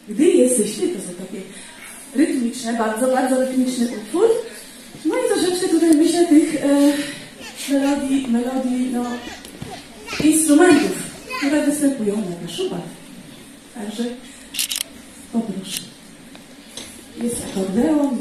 Gdy jesteś ty, to są takie rytmiczne, bardzo, bardzo rytmiczny utwór. No i troszeczkę tutaj myślę tych melodii, no, instrumentów, które występują na Kaszubach. Także poproszę. Jest akordeon.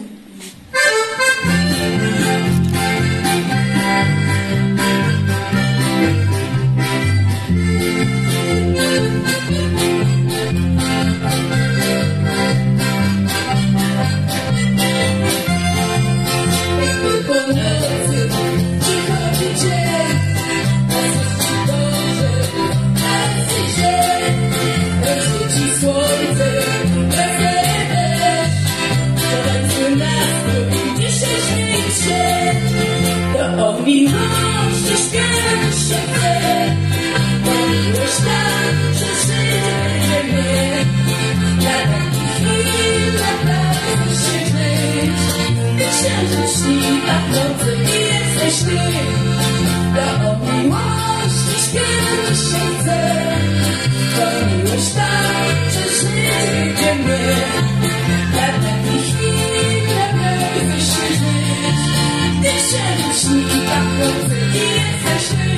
Miłości śpiewać się chce, bo miłość tak, że życie mnie. Na takich chwilach dałeś się żyć, ty księżycznika w nocy i jesteś ty. To o miłości śpiewać się chce, bo miłość tak, że życie mnie. Na takich chwilach dałeś się żyć, ty księżycznika w nocy i jesteś ty.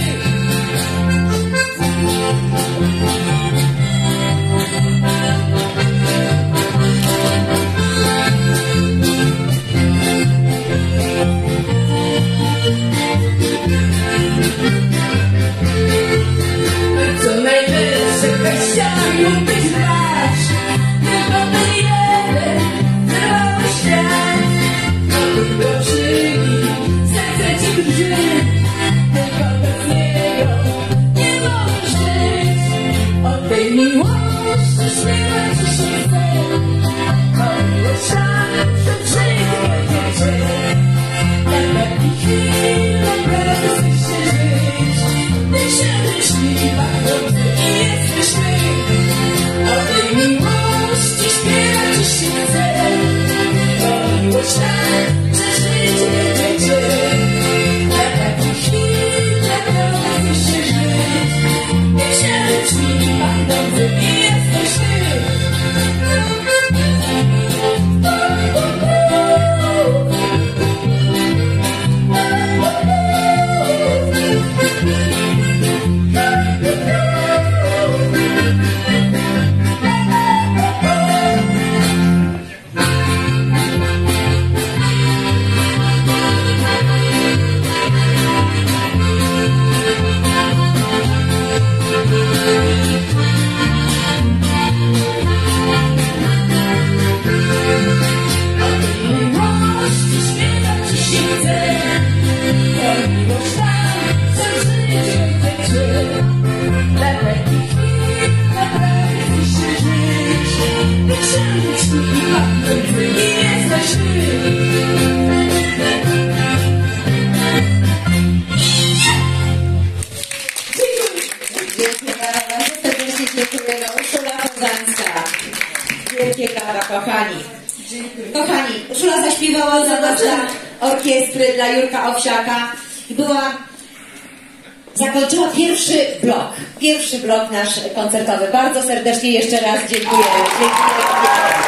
Co najwyższe chciałem być grać, tylko ten jeden zerwały świat. Tylko przyjmij, serce ci drży, tylko bez niego nie możesz żyć. O tej miłości śpiewać się chce, o miłość tak, że przyjdzie będzie cię. Na takich chwilach prawie się żyć, ty księżycznika w nocy i jesteś ty. O tej miłości śpiewać się chce, o miłość tak, że życie będzie. Na takich chwilach prawie się żyć, ty księżycznika w nocy i jesteś ty. Wielkie brawa, kochani. Kochani, Urszula zaśpiewała za nas dla orkiestry, dla Jurka Owsiaka i zakończyła pierwszy blok nasz koncertowy. Bardzo serdecznie jeszcze raz dziękuję.